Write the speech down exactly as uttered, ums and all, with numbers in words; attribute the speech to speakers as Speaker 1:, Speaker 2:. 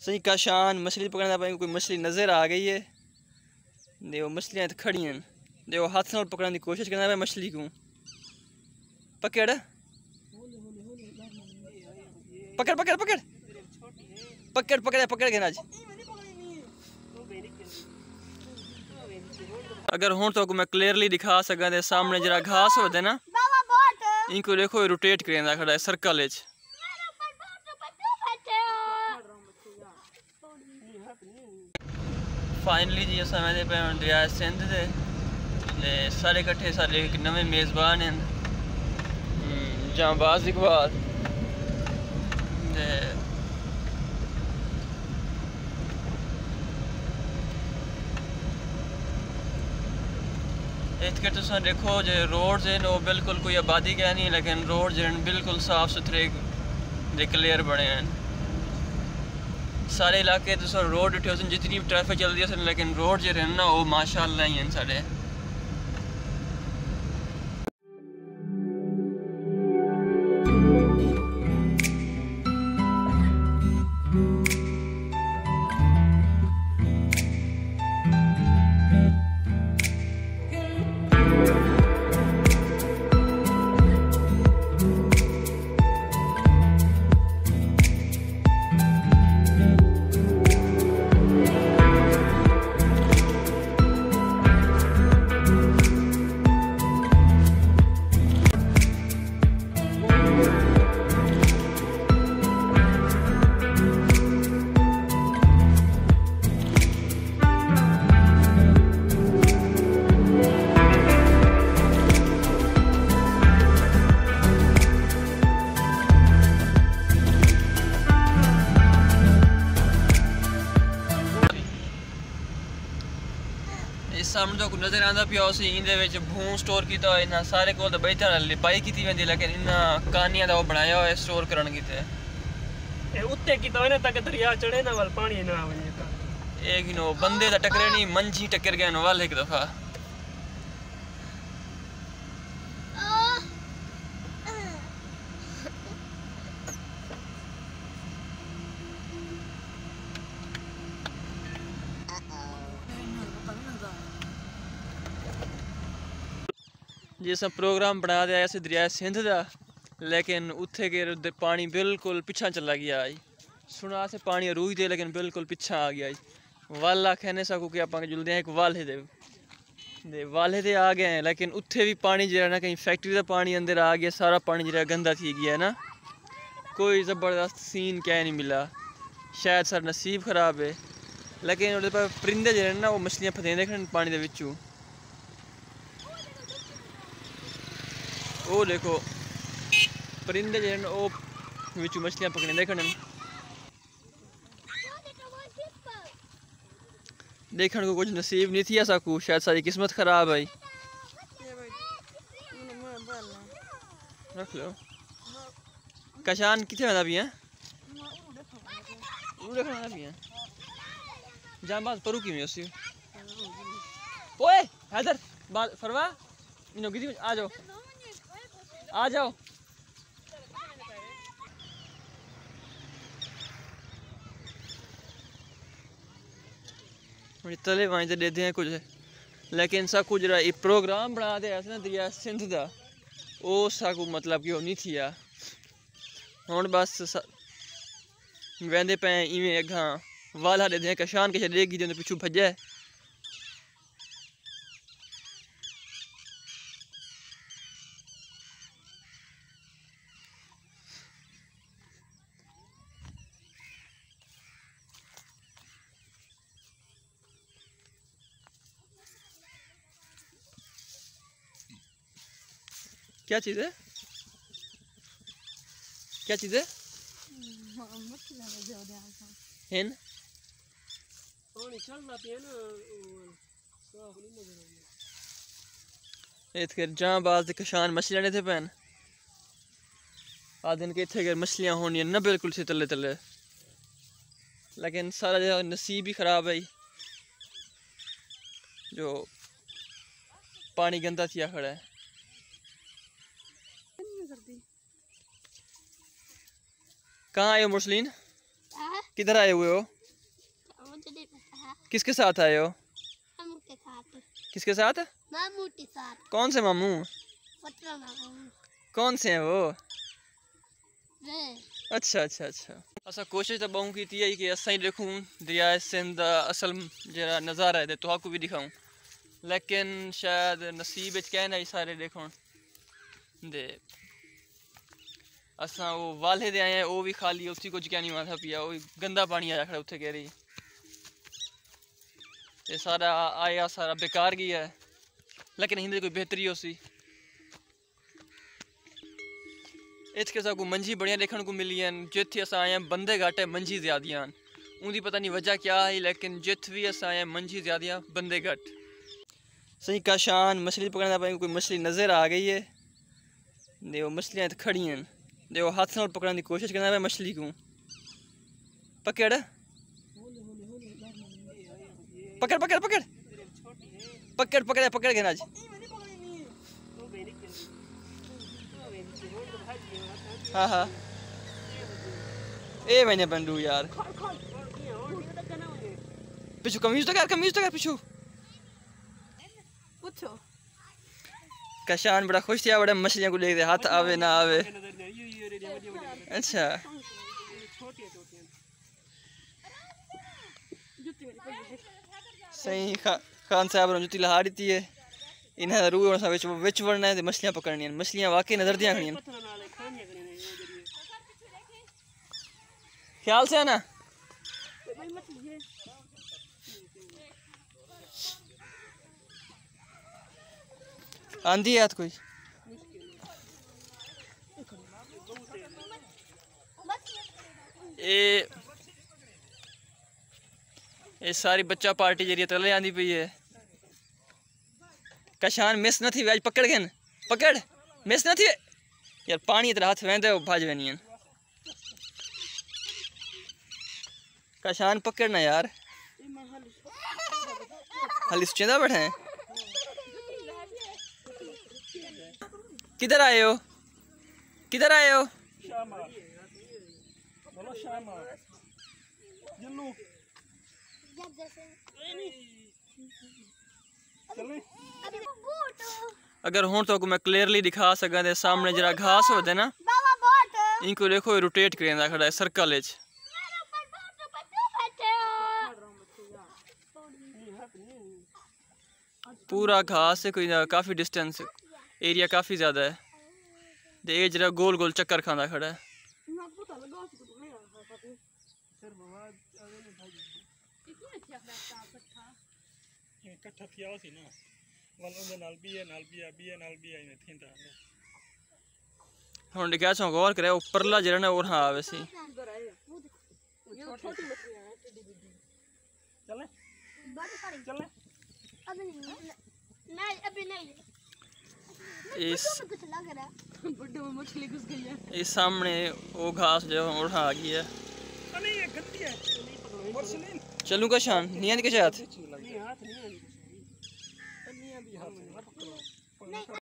Speaker 1: सही काशान मछली पकड़ना पाए कोई मछली नज़र आ गई है। देखो मछलियाँ तो खड़ी हैं। देखो हाथ से पकड़ने की कोशिश करना पाए मछली को। पकड़ पकड़ पकड़ पकड़ पकड़ पकड़ पकड़ के नाज। अगर हूँ तो मैं क्लियरली दिखा सका दे सामने जरा घास होते ना इनको देखो रोटेट करें खड़ा है सर्कल। फाइनली जी असा मैं पे दरिया सिंध दे सारे कट्ठे सारे एक नवे मेज़बान हैं जांबाज इकबाल इतने तुम देखो जो रोड हैं वो बिल्कुल कोई आबादी का नहीं लेकिन रोड जो बिल्कुल साफ सुथरे क्लियर बने हैं। सारे इलाके तो सर रोड उठे जितनी भी ट्रैफिक चल रही है लेकिन रोड जो हैं ना वो माशाअल्लाह ही हैं सारे। सामने तो नज़र आता पिया उसी इंदे भूं स्टोर किया हुआ इन्हें सारे को तो बड़ी तरह लिपाई की वेंदी लेकिन इन्हें कहानियां का वो बनाया हुआ है स्टोर करने की
Speaker 2: उत्ते की तो तक दरिया चढ़े ना वाल पानी ना आवे
Speaker 1: एक नो बंदे दा टकरे नहीं मंझी टक्कर गए वाल एक दफा। जिस प्रोग्राम बना दिया ऐसे दरिया सिंध का लेकिन उत्थे के पानी बिल्कुल पिछा चला गया आई सुना से पानी रूई दे लेकिन बिल्कुल पिछा आ गया आई वाला कहने सकूँ कि आप जुलते हैं एक वाले दे दे वाले दे आ गए हैं लेकिन उत्थे भी पानी जो है ना कहीं फैक्ट्री का पानी अंदर आ गया सारा पानी जो गंदा थी गया है ना। कोई ज़बरदस्त सीन क्या नहीं मिला शायद सर नसीब खराब है लेकिन वो पर परिंदे जो है ना वो मछलियाँ फतेंदे खड़े पानी के विचू। वो देखो परिंदे जो है वो विचू मछलियाँ पकड़े खड़े देखने को कुछ नसीब नहीं थी ऐसा कुछ शायद सारी किस्मत खराब है। रख लो कशान कितने वाला भी हैं वाला भी हैं जांबाज परू की में उसी ओए हैदर बात फरवा इनो गिरी आ जाओ आ जाओ। तले वहीं तो देते हैं कुछ लेकिन सब कुछ जरा प्रोग्राम बना दे ना दरिया सिंध का वो सब मतलब कि नहीं थी हूँ बस वेंदे पे इवें अगा वाला देते हैं कशान के देगी जो पिछू भजे क्या चीज़ है क्या चीज़ है हेन जहाँबाज कशान मछलियाँ नहीं थे पैन आ दिन के इतने अगर मछलियाँ होनी ना बिल्कुल से तले तले लेकिन सारा जो नसीब ही ख़राब है जो पानी गंदा थिया खड़ा है। कहाँ आए हो मुरसलीन किधर आए हुए हो? किसके साथ आए हो?
Speaker 3: मामू के साथ।
Speaker 1: किसके साथ?
Speaker 3: मामू के साथ।
Speaker 1: कौन से मामू?
Speaker 3: पटना मामू।
Speaker 1: कौन से हैं वो?
Speaker 3: वे।
Speaker 1: अच्छा अच्छा अच्छा। असा कोशिश तो बहु की थी कि असा ही देखूँ दरिया सिंध दा असल जरा नज़ारा है तो आपको भी दिखाऊं, लेकिन शायद नसीब कह ना सारे देखो दे असा वो वाले दे आए हैं वो भी खाली उसी को क्या नहीं माथा पिया वो गंदा पानी आया खड़ा उत्थे कह रही ये सारा आया सारा बेकार गया है, लेकिन हिंदे कोई बेहतरी हो सी इतके सा को मंझी बढ़िया देखने को मिली हैं जिथे अस आए हैं बंदे घट है मंझी ज्यादा उनकी पता नहीं वजह क्या है, लेकिन जित भी अस आए हैं मंझी ज्यादा बंदे घट सही काशान मछली पकड़ना पाए कोई मछली नज़र आ गई है दे वो मछलियाँ तो खड़ी हैं दे वो हाथ से पकड़ने की कोशिश करना पाए मछली को पकड़ पकड़ पकड़ पकड़ पकड़ पकड़ पकड़ के नाज हाँ हाँ ए मैंने बंदू यार पिछू कमीज तो कर कमीज तो कर पिछू
Speaker 3: पूछो
Speaker 1: कशान बड़ा खुश था बड़ा मछलियाँ को देखते हाथ आवे ना आवे अच्छा सही खा, खान साहब ने जुती लहा दी है इन्हें रू और विच विच वरना है मछलियाँ पकड़नी है मछलियाँ वाकई नजर दियां खड़ी ख्याल से है ना आंधी है कोई ए ये सारी बच्चा पार्टी जरिए तले आंदी पई है कशान मिस न थी आज पकड़ गए पकड़ मिस न थी यार पानी तेरा हाथ वेंदे भाज वेनी है कशान पकड़ना यार हाली सुचेंदा बैठे हैं किधर आए हो किधर आए हो अगर हूँ तो मैं क्लियरली दिखा सका दे सामने जरा घास होते ना इनको देखो रोटेट करेंदा खड़ा है सर्कल च पूरा घास से कोई काफ़ी डिस्टेंस एरिया काफ़ी ज़्यादा है दे जरा गोल गोल चक्कर खाना खड़ा है हम दिखा चो गौर करे उपरला जरा ना और हाँ आवे सी
Speaker 2: चले चले
Speaker 3: नहीं अभी नहीं
Speaker 1: इस
Speaker 3: बड्डे में मछली घुस गई है
Speaker 1: इस सामने वो घास जो और हाँ आ गई है
Speaker 2: नहीं ये गंदी है
Speaker 1: चलूँ का शान नहीं आने के साथ
Speaker 2: नहीं हाथ नहीं आने के साथ नहीं अभी हाथ नहीं